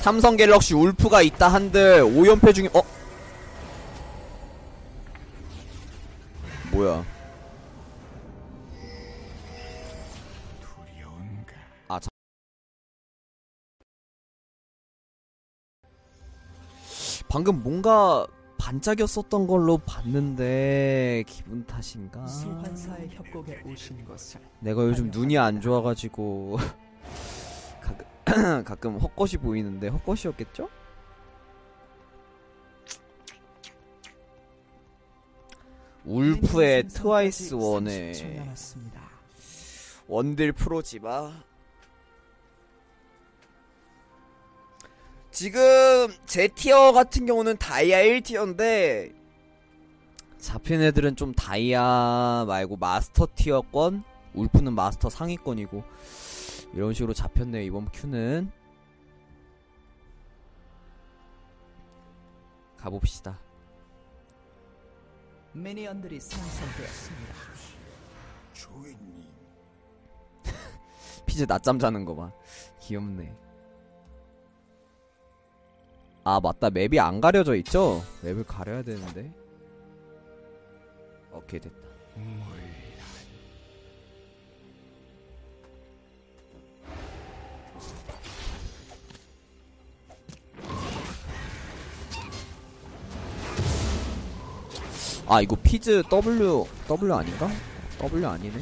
삼성 갤럭시 울프가 있다 한들 5연패 중에 뭐야? 아, 방금 뭔가 반짝였었던 걸로 봤는데 기분 탓인가? 소환사의 협곡에 오신 것을 내가 요즘 눈이 안 좋아가지고 가끔 헛것이 보이는데 헛것이었겠죠? 울프의 트와이스 원에 원딜 프로지마. 지금 제 티어 같은 경우는 다이아 1티어인데 잡힌 애들은 좀 다이아 말고 마스터 티어권, 울프는 마스터 상위권이고 이런 식으로 잡혔네요. 이번 큐는 가봅시다. 미니언들이 생성되었습니다. 피즈 낮잠 자는 거 봐. 귀엽네. 아 맞다, 맵이 안 가려져 있죠? 맵을 가려야 되는데. 오케이 됐다. 아 이거 피즈 W 아닌가? W 아니네.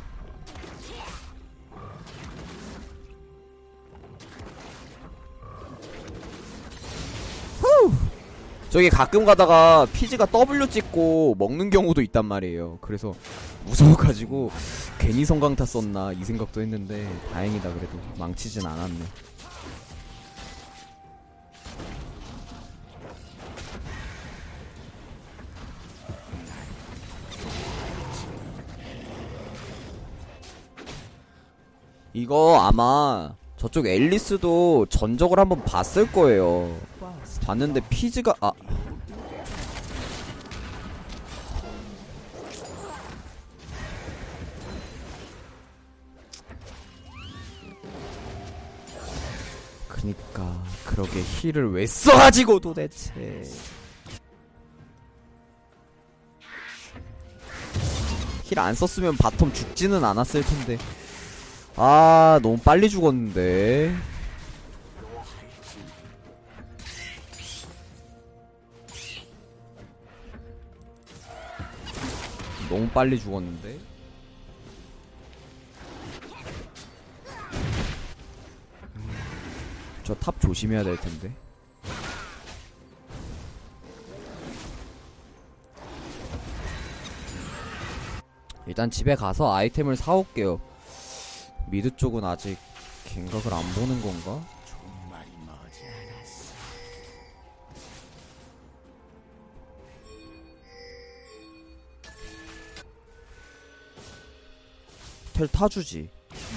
저기 가끔 가다가 피즈가 W 찍고 먹는 경우도 있단 말이에요. 그래서 무서워가지고 괜히 성강타 썼나 이 생각도 했는데 다행이다. 그래도 망치진 않았네. 이거 아마 저쪽 앨리스도 전적을 한번 봤을 거예요. 봤는데 피즈가 그니까 그러게 힐을 왜 써가지고 도대체. 힐 안 썼으면 바텀 죽지는 않았을 텐데. 아 너무 빨리 죽었는데. 너무 빨리 죽었는데. 저 탑 조심해야 될 텐데. 일단 집에 가서 아이템을 사올게요. 미드 쪽은 아직 갱각을 안 보는 건가? 텔 타주지.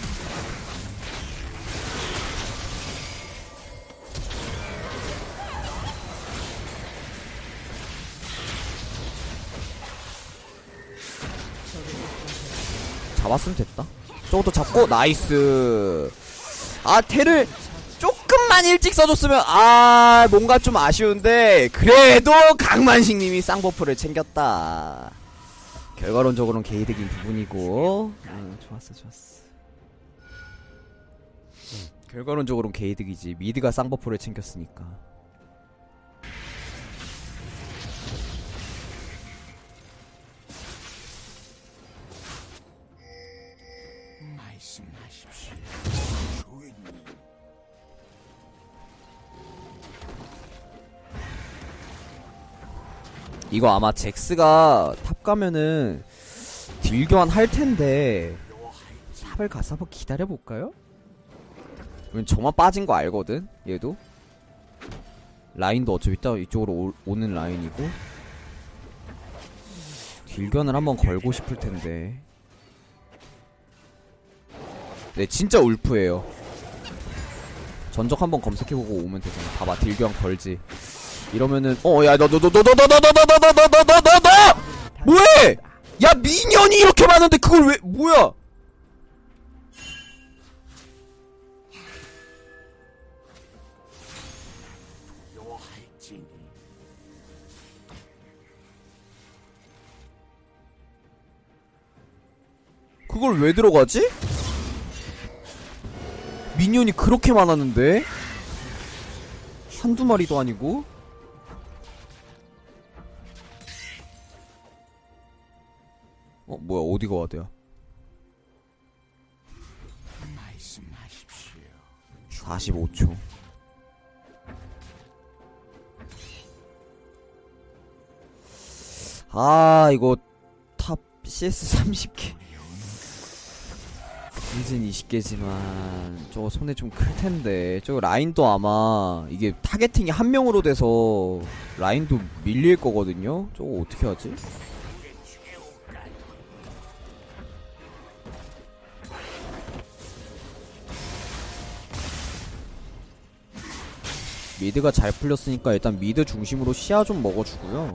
잡았으면 됐다. 저것도 잡고 나이스. 아 텔을 조금만 일찍 써줬으면 뭔가 좀 아쉬운데 그래도 강만식님이 쌍버프를 챙겼다. 결과론적으로는 개이득인 부분이고 좋았어. 결과론적으로는 개이득이지. 미드가 쌍버프를 챙겼으니까. 말씀하십시오. 이거 아마 잭스가 탑 가면은 딜 교환 할 텐데 탑을 가서 한번 기다려볼까요? 왜냐면 저만 빠진 거 알거든. 얘도 라인도 어차피 이쪽으로 오는 라인이고 딜 교환을 한번 걸고 싶을 텐데. 네 진짜 울프예요. 전적 한번 검색해보고 오면 되잖아. 봐봐 딜 교환 걸지. 이러면은 야 너 뭐해? 야 미니언이 이렇게 많은데 그걸 왜 뭐야? 그걸 왜 들어가지? 미니언이 그렇게 많았는데? 한두 마리도 아니고? 뭐야, 어디가 와드야? 45초. 이거 탑 CS 30개 리즌 20개지만 저거 손에 좀 클텐데. 저거 라인도 아마 이게 타겟팅이 한 명으로 돼서 라인도 밀릴 거거든요. 저거 어떻게 하지? 미드가 잘 풀렸으니까 일단 미드 중심으로 시야 좀 먹어주고요.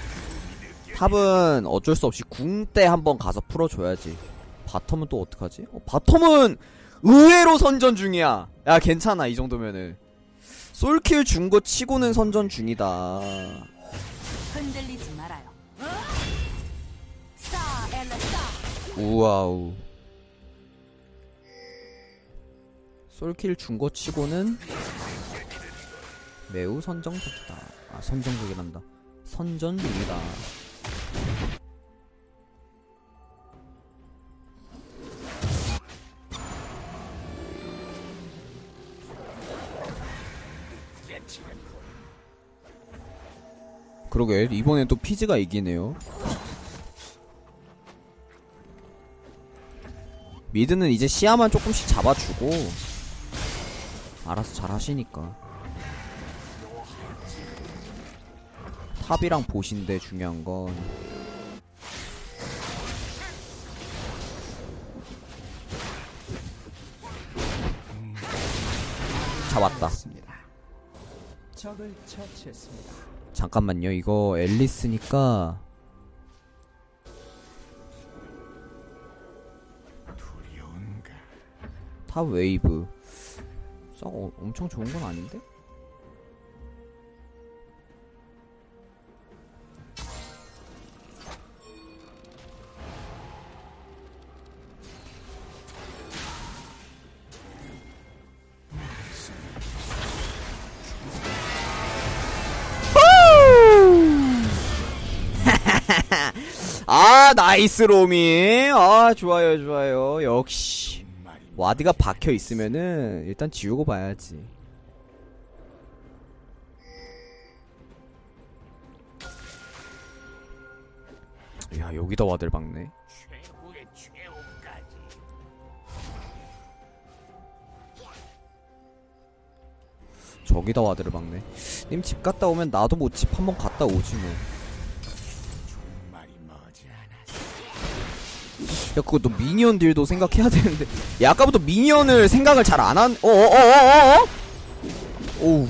탑은 어쩔 수 없이 궁 때 한번 가서 풀어줘야지. 바텀은 또 어떡하지? 바텀은 의외로 선전 중이야. 야, 괜찮아, 이 정도면은. 솔킬 준 거 치고는 선전 중이다. 흔들리지 말아요. 우와우. 솔킬 준 거 치고는 매우 선정적이다. 선정적이란다. 선전 중이다. 그러게, 이번엔 또 피즈가 이기네요. 미드는 이제 시야만 조금씩 잡아주고 알아서 잘 하시니까. 탑이랑 보신데 중요한 건 잡았다. 적을 처치했습니다. 잠깐만요, 이거 앨리스니까 탑 웨이브 썩 엄청 좋은 건 아닌데? 나이스 로밍. 좋아요, 좋아요. 역시 와드가 박혀 있으면은 일단 지우고 봐야지. 야, 여기다 와드를 박네. 저기다 와드를 박네. 님 집 갔다 오면 나도 뭐 집 한번 갔다 오지 뭐. 야, 그것도 미니언 딜도 생각해야 되는데. 야, 아까부터 미니언을 생각을 잘 안 한. 오우.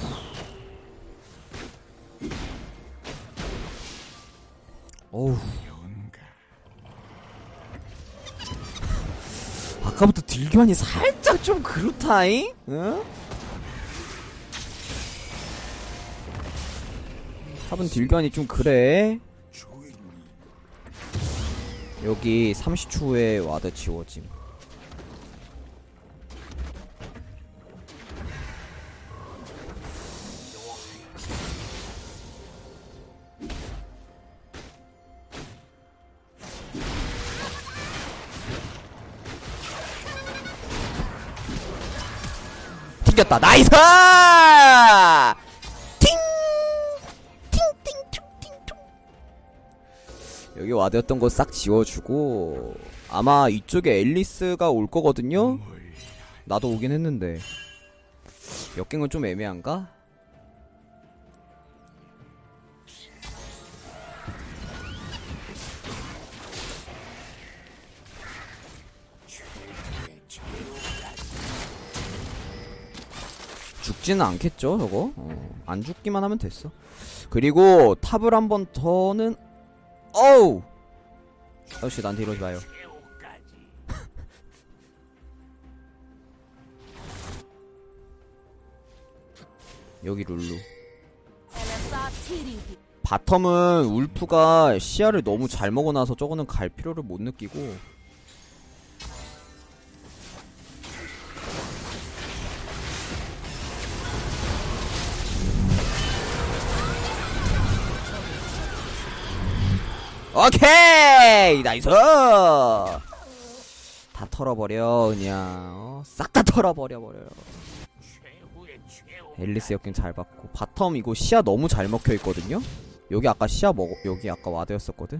어우. 아까부터 딜교환이 살짝 좀 그렇다잉? 응? 탑은 딜교환이 좀 그래. 여기 30초 후에 와드 지워짐. 튕겼다. 나이스! 여기 와드였던 거 싹 지워주고. 아마 이쪽에 앨리스가 올 거거든요? 나도 오긴 했는데 역갱은 좀 애매한가? 죽지는 않겠죠 저거? 안 죽기만 하면 됐어. 그리고 탑을 한 번 더는 어우! 역시 나한테 이러지 마요. 여기 룰루. 바텀은 울프가 시야를 너무 잘 먹어놔서 저거는 갈 필요를 못 느끼고. 오케이 나이스. 다 털어버려 그냥 싹 다 털어버려요. 앨리스 역행 잘 받고 바텀 이거 시야 너무 잘 먹혀있거든요. 여기 아까 시야 여기 아까 와드였었거든.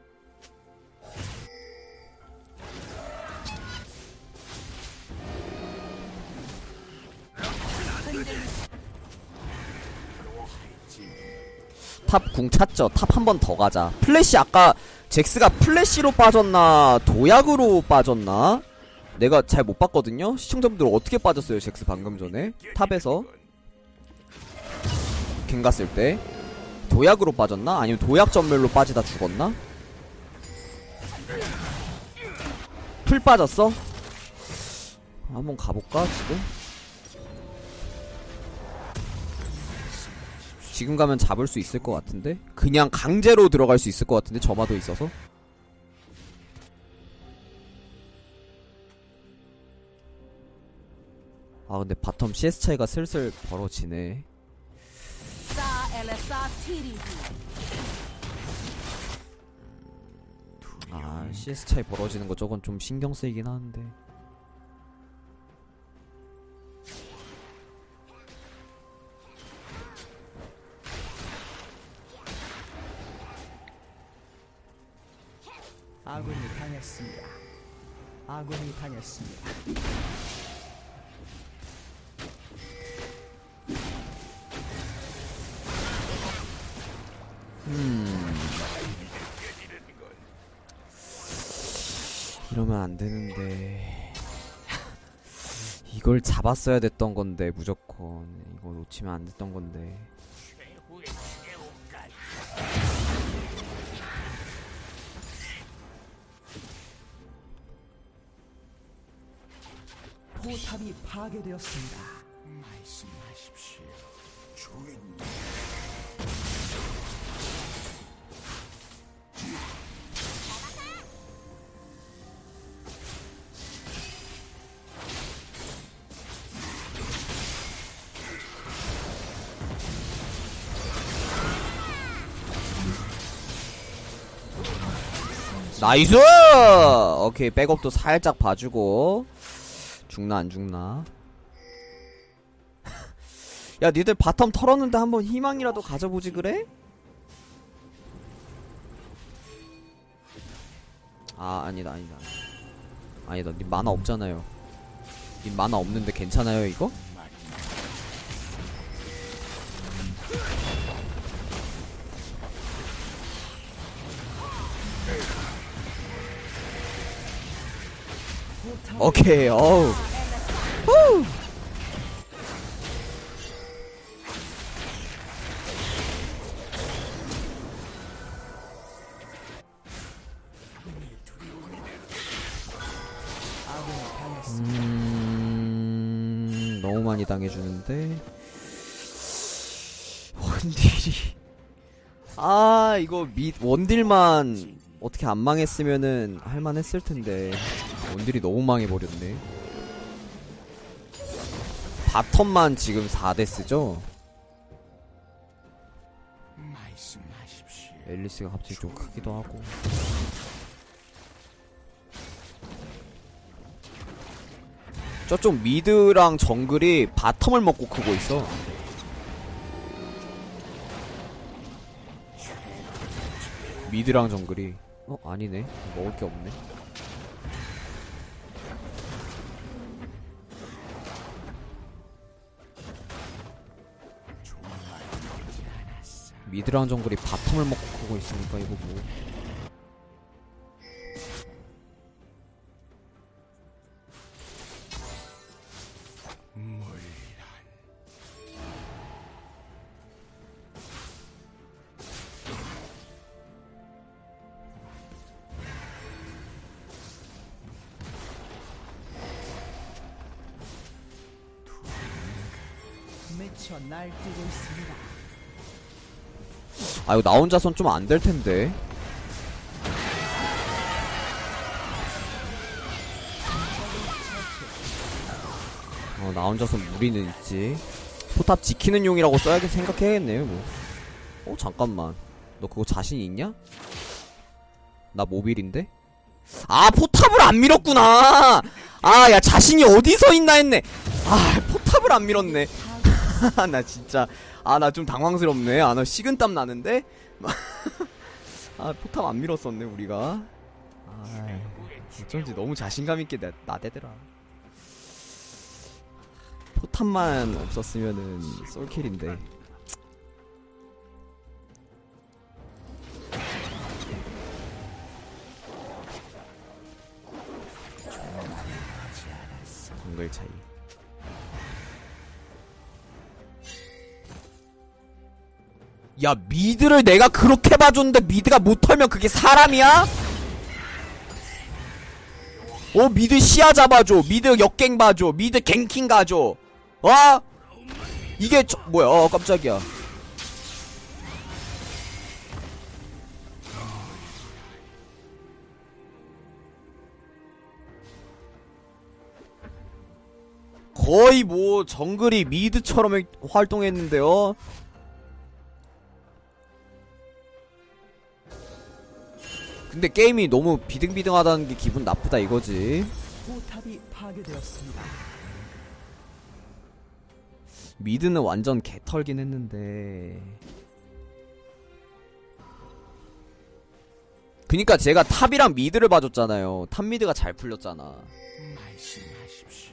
탑 궁 찼죠. 탑 한 번 더 가자. 플래시 아까 잭스가 플래시로 빠졌나 도약으로 빠졌나 내가 잘 못 봤거든요. 시청자분들 어떻게 빠졌어요 잭스 방금 전에 탑에서 갱 갔을 때 도약으로 빠졌나 아니면 도약 전멸로 빠지다 죽었나. 풀 빠졌어. 한번 가볼까 지금. 지금 가면 잡을 수 있을 것 같은데? 그냥 강제로 들어갈 수 있을 것 같은데? 점화도 있어서? 아 근데 바텀 CS 차이가 슬슬 벌어지네. 아 CS 차이 벌어지는 거 저건 좀 신경 쓰이긴 하는데. 아군이 당했습니다. 아군이 당했습니다. 이러면 안 되는데. 이걸 잡았어야 됐던 건데 무조건 이거 놓치면 안 됐던 건데. 포탑이 파괴되었습니다. 말씀하십시오, 주인님. 나이스! 오케이 백업도 살짝 봐주고. 죽나 안 죽나. 야 니들 바텀 털었는데 한번 희망이라도 가져보지 그래? 아 아니다 아니다 니 만화 없잖아요. 니 만화 없는데 괜찮아요 이거? 오케이 어우 후. 너무 많이 당해주는데 원딜이 아 이거 원딜만 어떻게 안 망했으면은 할만했을 텐데 원딜이 너무 망해버렸네. 바텀만 지금 4데스죠? 말씀하십시오. 앨리스가 갑자기 좀 크기도 하고. 저쪽 미드랑 정글이 바텀을 먹고 크고 있어. 미드랑 정글이 아니네 먹을 게 없네. 미드랑 정글이 바텀을 먹고 크고 있으니까 이거 뭐 미쳐 날뛰고 있습니다. 아 이거 나 혼자선 좀 안 될 텐데. 나 혼자선 무리는 있지. 포탑 지키는 용이라고 써야겠 생각해야겠네요 뭐. 잠깐만 너 그거 자신 있냐? 나 모빌인데? 아, 포탑을 안 밀었구나! 아, 야, 자신이 어디서 있나 했네! 아, 포탑을 안 밀었네. 나 진짜. 아, 나 좀 당황스럽네. 아, 나 식은땀 나는데? 아, 포탑 안 밀었었네, 우리가. 아, 어쩐지 너무 자신감있게 나대더라. 포탑만 없었으면은 솔킬인데. 정글 차이. 야, 미드를 내가 그렇게 봐줬는데 미드가 못 털면 그게 사람이야? 미드 시야 잡아줘. 미드 역갱 봐줘. 미드 갱킹 가줘. 이게 뭐야? 깜짝이야. 거의 뭐 정글이 미드처럼 활동했는데요. 근데 게임이 너무 비등비등하다는 게 기분 나쁘다 이거지. 포탑이 파괴되었습니다. 미드는 완전 개털긴 했는데. 그니까 제가 탑이랑 미드를 봐줬잖아요. 탑 미드가 잘 풀렸잖아. 말씀하십시오.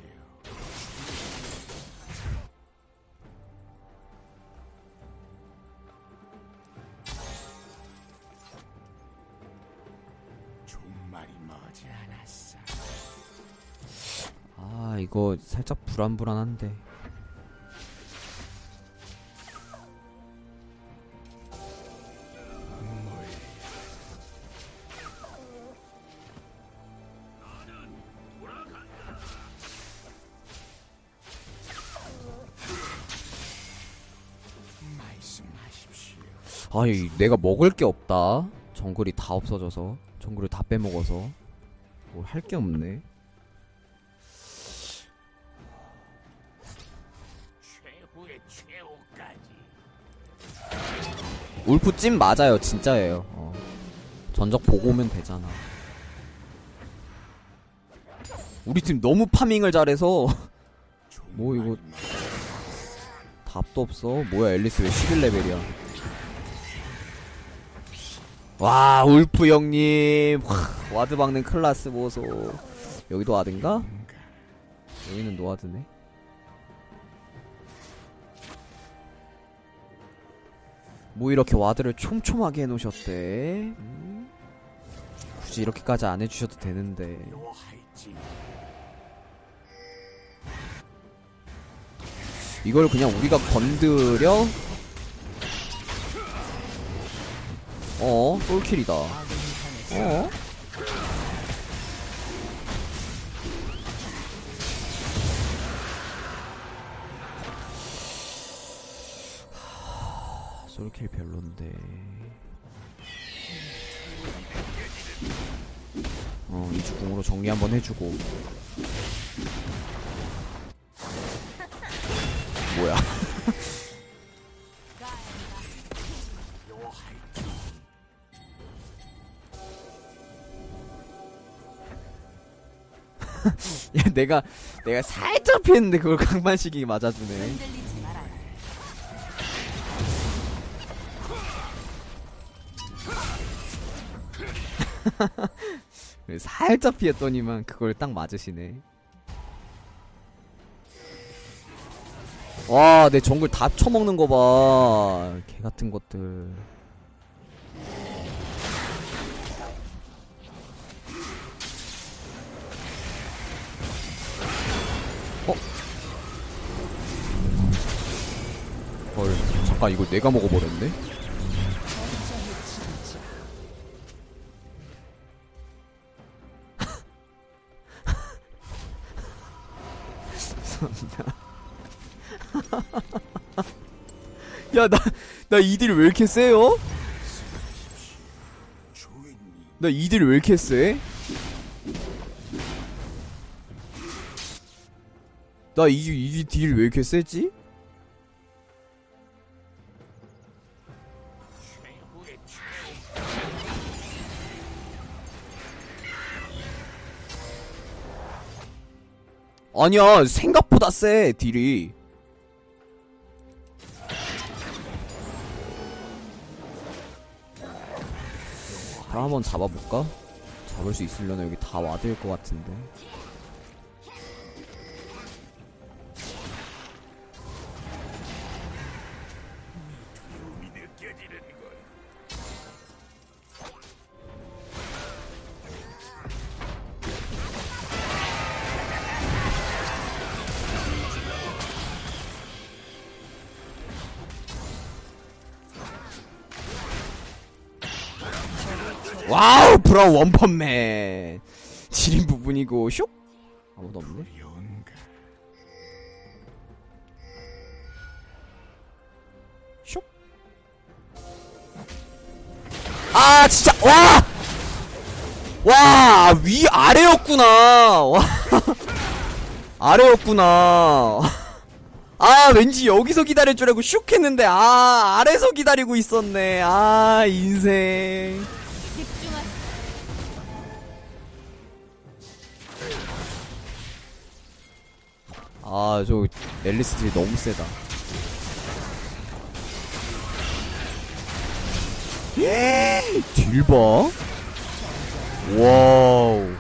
종말이 머지 않았어. 아, 이거 살짝 불안불안한데. 말씀하십시오. 아이, 내가 먹을 게 없다. 정글이 다 없어져서. 정글을 다 빼먹어서. 뭘 할 게 없네. 최후의 최후까지. 울프 찜 맞아요. 진짜예요. 전적 보고 오면 되잖아. 우리 팀 너무 파밍을 잘해서. 뭐 이거 답도 없어. 뭐야, 앨리스 왜 11레벨이야. 와, 울프 형님. 와드 박는 클라스 보소. 여기도 와드인가? 여기는 노와드네. 뭐 이렇게 와드를 촘촘하게 해놓으셨대. 굳이 이렇게까지 안 해주셔도 되는데. 이걸 그냥 우리가 건드려? 솔킬이다. 솔킬 별론데. 이주궁으로 정리 한번 해주고. 뭐야? 야, 내가 살짝 피했는데 그걸 강만식이 맞아주네. 흔들리지 말아요. 살짝 피했더니만 그걸 딱 맞으시네. 와, 내 정글 다 쳐먹는 거 봐. 개 같은 것들. 헐, 잠깐 이거 내가 먹어버렸네? 죄송합니다. 야, 나 이딜 왜 이렇게 세요? 나 이딜 왜 이렇게 세? 나 이 딜 왜 이렇게 세지? 아니야, 생각보다 세, 딜이. 다 한번 잡아볼까? 잡을 수 있으려나? 여기 다 와드일 것 같은데. 와우, 브라운 원펀맨. 지린 부분이고, 슉? 아무도 없네. 슉? 아, 진짜, 와! 와, 위, 아래였구나. 와. 아래였구나. 아, 왠지 여기서 기다릴 줄 알고 슉 했는데, 아, 아래서 기다리고 있었네. 아, 인생. 아, 저 앨리스 딜이 너무 세다. 딜 봐. 와우.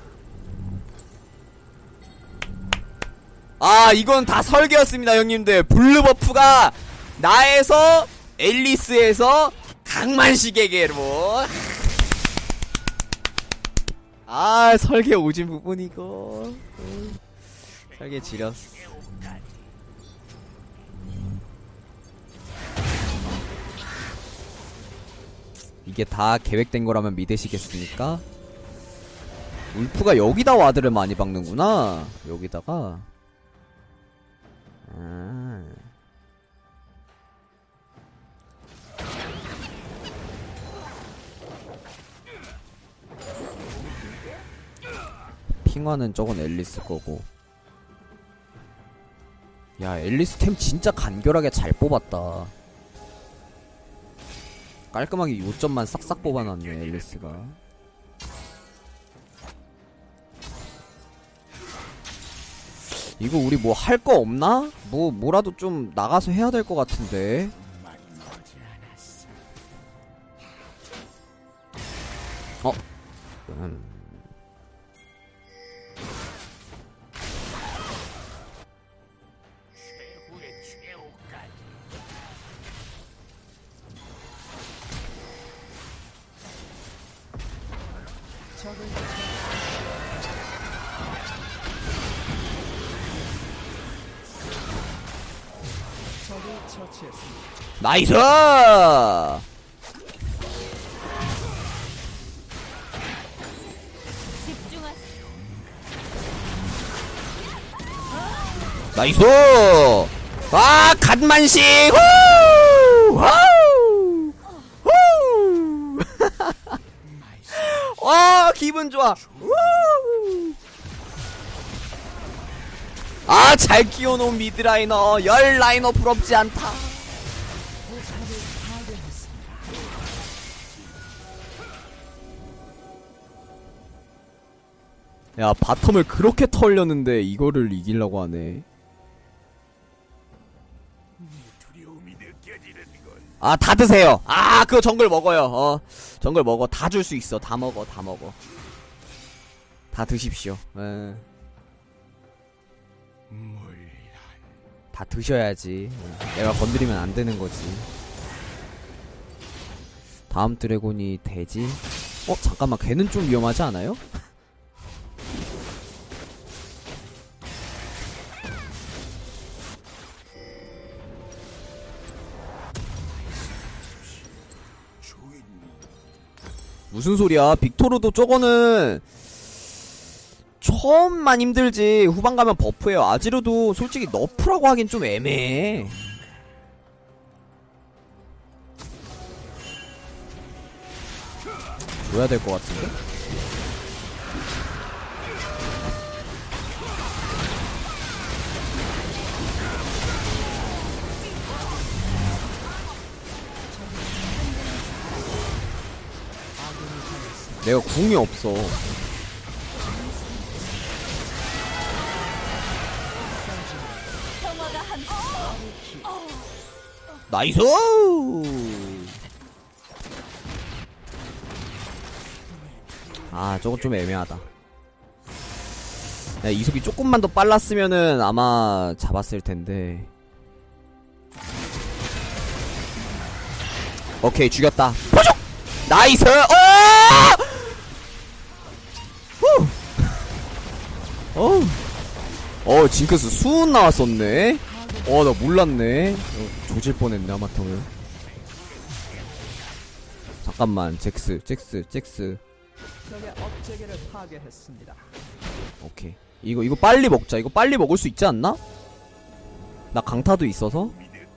아, 이건 다 설계였습니다, 형님들. 블루 버프가 나에서 앨리스에서 강만식에게로. 아, 설계 오진 부분이고. 설계 지렸어. 이게 다 계획된 거라면 믿으시겠습니까? 울프가 여기다 와드를 많이 박는구나. 여기다가. 아. 핑화는 저건 앨리스 거고. 야, 앨리스 템 진짜 간결하게 잘 뽑았다. 깔끔하게 요점만 싹싹 뽑아놨네, 앨리스가. 이거 우리 뭐 할 거 없나? 뭐라도 좀 나가서 해야 될 것 같은데. 어? 나이스! 나이스! 아, 갓만식! 후! 후! 후! 와, 기분 좋아! 후! 아, 잘 키워놓은 미드라이너. 열 라이너 부럽지 않다. 야, 바텀을 그렇게 털렸는데 이거를 이기려고 하네. 아, 다 드세요. 아, 그거 정글 먹어요. 정글 먹어. 다 줄 수 있어. 다 먹어. 다 먹어. 다 드십시오. 에. 다 드셔야지. 내가 건드리면 안 되는 거지. 다음 드래곤이 되지? 잠깐만, 걔는 좀 위험하지 않아요? 무슨 소리야? 빅토르도 저거는 처음만 힘들지 후반 가면 버프예요. 아지르도 솔직히 너프라고 하긴 좀 애매해. 줘야 될 것 같은데? 내가 궁이 없어. 나이스! 아, 저건 좀 애매하다. 야, 이속이 조금만 더 빨랐으면은 아마 잡았을 텐데. 오케이, 죽였다. 포죽! 나이스! 징크스 수은 나왔었네? 나 몰랐네. 조질 뻔했네, 하마터면. 잠깐만, 잭스. 적의 업체계를 파괴했습니다. 오케이. 이거 빨리 먹자. 이거 빨리 먹을 수 있지 않나? 나 강타도 있어서.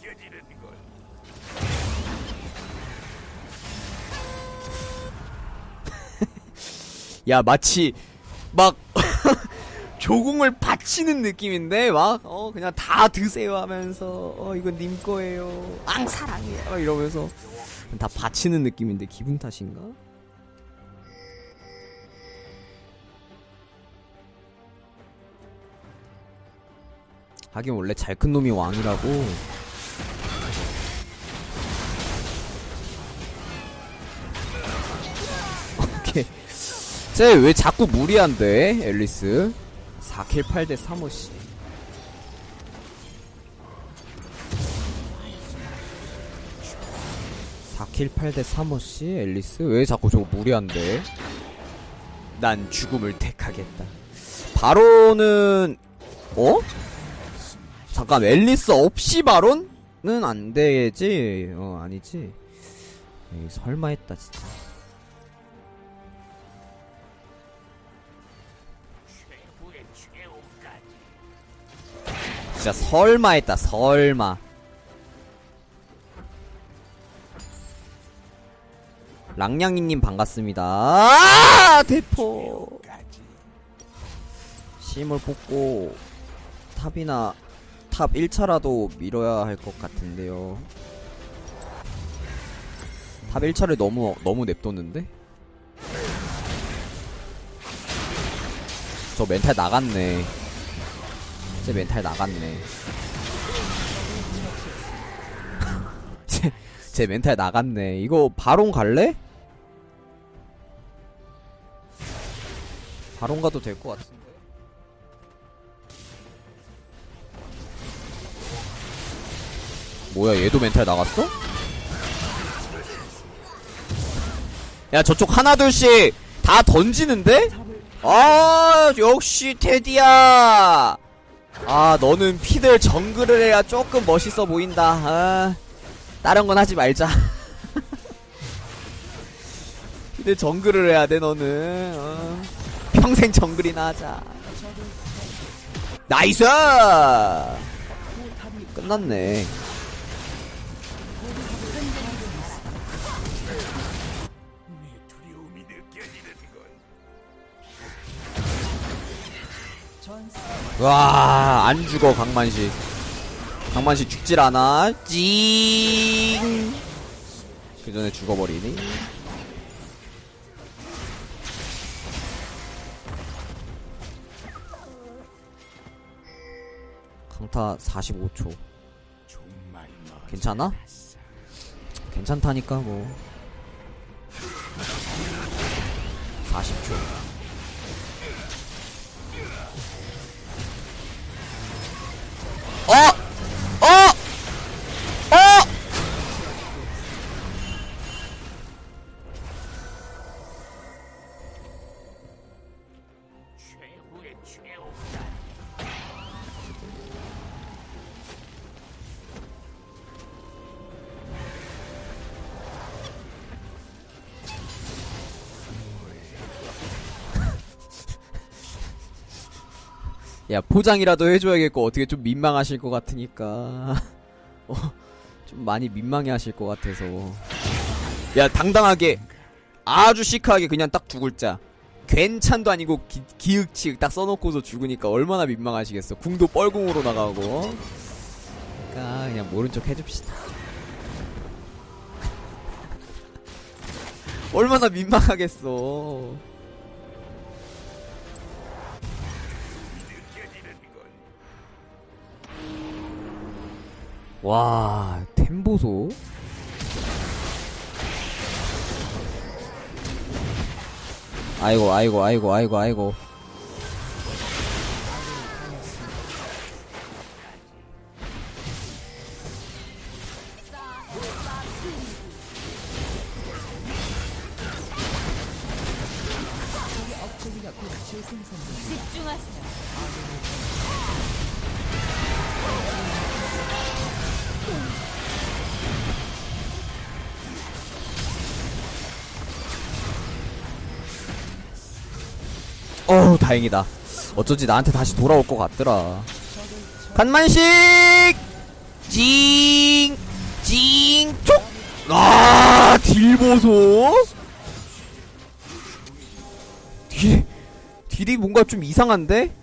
야, 마치 막 조공을 바치는 느낌인데 막 그냥 다 드세요 하면서 이건 님 거예요. 사랑해요 이러면서 다 바치는 느낌인데 기분 탓인가? 하긴 원래 잘 큰 놈이 왕이라고. 오케이. 쟤 왜 자꾸 무리한데, 앨리스? 4킬 8대 3호씨. 킬 8대 3호씨? 앨리스? 왜 자꾸 저거 무리한데? 난 죽음을 택하겠다. 바론은, 잠깐, 앨리스 없이 바론은 안 되지. 아니지. 에이, 설마 했다, 진짜. 진짜 설마 했다, 설마. 랑냥이님 반갑습니다. 대포. 심을 뽑고 탑이나 탑 1차라도 밀어야 할 것 같은데요. 탑 1차를 너무 냅뒀는데? 저 멘탈 나갔네. 제 멘탈 나갔네. 제 멘탈 나갔네. 이거 바론 갈래? 바론 가도 될 것 같은데. 뭐야, 얘도 멘탈 나갔어? 야, 저쪽 하나둘씩 다 던지는데? 아, 역시 테디야. 아, 너는 피들 정글을 해야 조금 멋있어 보인다. 다른 건 하지 말자. 피들 정글을 해야 돼, 너는. 평생 정글이나 하자. 나이스! 끝났네. 와, 안 죽어, 강만식. 강만식 죽질 않아. 찡! 그 전에 죽어버리니? 강타 45초. 괜찮아? 괜찮다니까, 뭐. 40초. 최후의 최후가. 야, 포장이라도 해줘야겠고, 어떻게 좀 민망하실 것 같으니까. 좀 많이 민망해 하실 것 같아서. 야, 당당하게, 아주 시크하게 그냥 딱 두 글자. 괜찮도 아니고, 기윽치윽 딱 써놓고서 죽으니까 얼마나 민망하시겠어. 궁도 뻘궁으로 나가고. 그니까, 그냥 모른 척 해줍시다. 얼마나 민망하겠어. 와, 템보소. 아이고, 아이고, 아이고, 아이고, 아이고. 업체기가 곧 재생산됩니다. 집중하세요. 어우, 다행이다. 어쩐지 나한테 다시 돌아올 것 같더라. 간만식! 징! 징! 쪽! 아, 딜보소? 딜이 뭔가 좀 이상한데?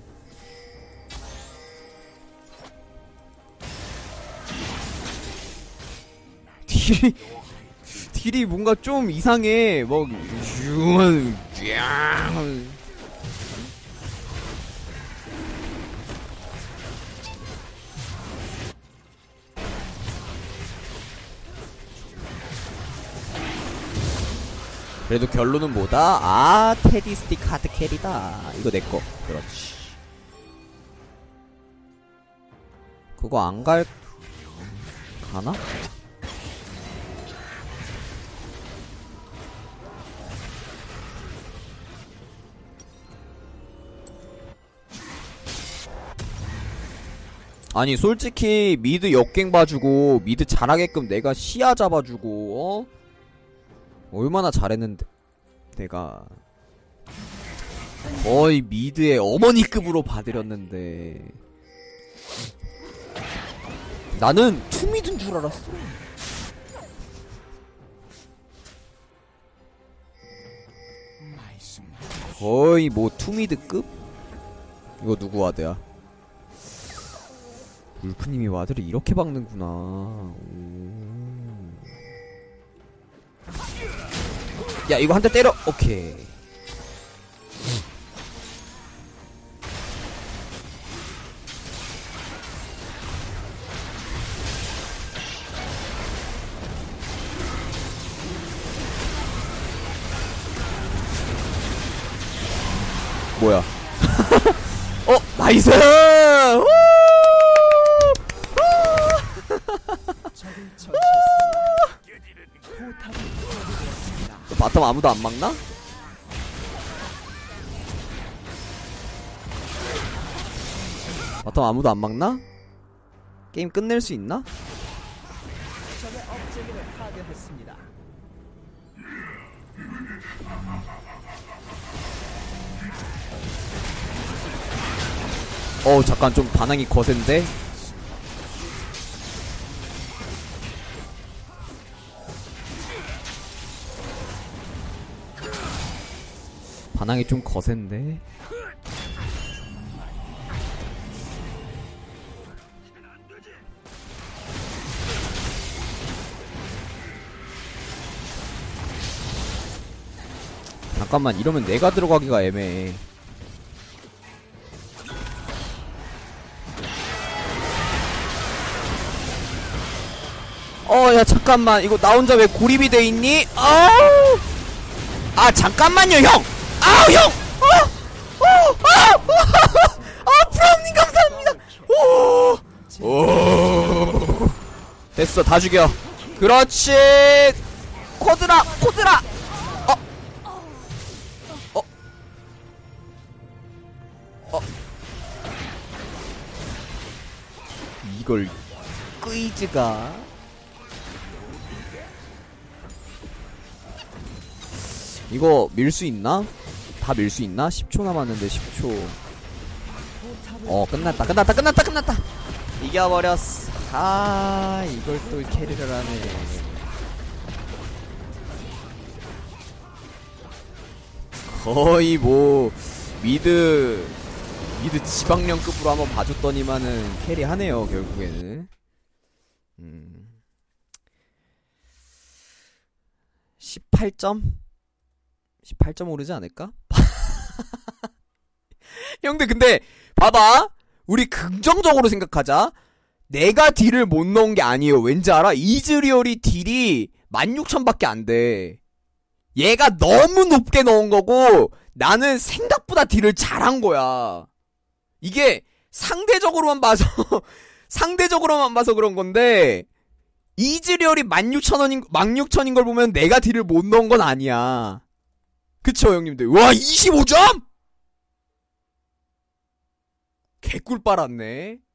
딜이 뭔가 좀 이상해. 뭐, 슈만, 쫙. 그래도 결론은 뭐다? 아, 테디 스틱 하드 캐리다. 이거 내꺼. 그렇지. 그거 안 가나? 아니, 솔직히 미드 역갱 봐주고 미드 잘하게끔 내가 시야 잡아주고 얼마나 잘했는데. 내가 거의 미드의 어머니급으로 봐드렸는데 나는 투미드인 줄 알았어. 거의 뭐 투미드급? 이거 누구 와드야? 울프님이 와드를 이렇게 박는구나. 오. 야, 이거 한 대 때려. 오케이. 뭐야? 나이스! 적을 처치했습니다. 포탑을 파괴했습니다. 바텀 아무도 안 막나? 바텀 아무도 안 막나? 게임 끝낼 수 있나? 적의 업체기를 파괴했습니다. 잠깐 좀 반항이 거센데? 반항이 좀 거센데? 잠깐만, 이러면 내가 들어가기가 애매해. 야, 잠깐만. 이거 나 혼자 왜 고립이 돼 있니? 아우! 아, 잠깐만요, 형! 아우, 형! 프롬님 감사합니다! 오! 됐어, 다 죽여. 그렇지! 코드라! 이걸, 끄이즈가. 이거 밀 수 있나? 다 밀 수 있나? 10초 남았는데 10초. 끝났다. 이겨버렸어. 아, 이걸 또 캐리를 하네. 거의 뭐 미드 지방령급으로 한번 봐줬더니만은 캐리하네요, 결국에는. 18점? 18점 오르지 않을까? 형들, 근데 봐봐, 우리 긍정적으로 생각하자. 내가 딜을 못 넣은 게 아니에요. 왠지 알아? 이즈리얼이 딜이 16,000밖에 안 돼. 얘가 너무 높게 넣은 거고 나는 생각보다 딜을 잘한 거야. 이게 상대적으로만 봐서 상대적으로만 봐서 그런 건데 이즈리얼이 16,000인 걸 보면 내가 딜을 못 넣은 건 아니야. 그쵸 형님들? 와 25점? 개꿀 빨았네.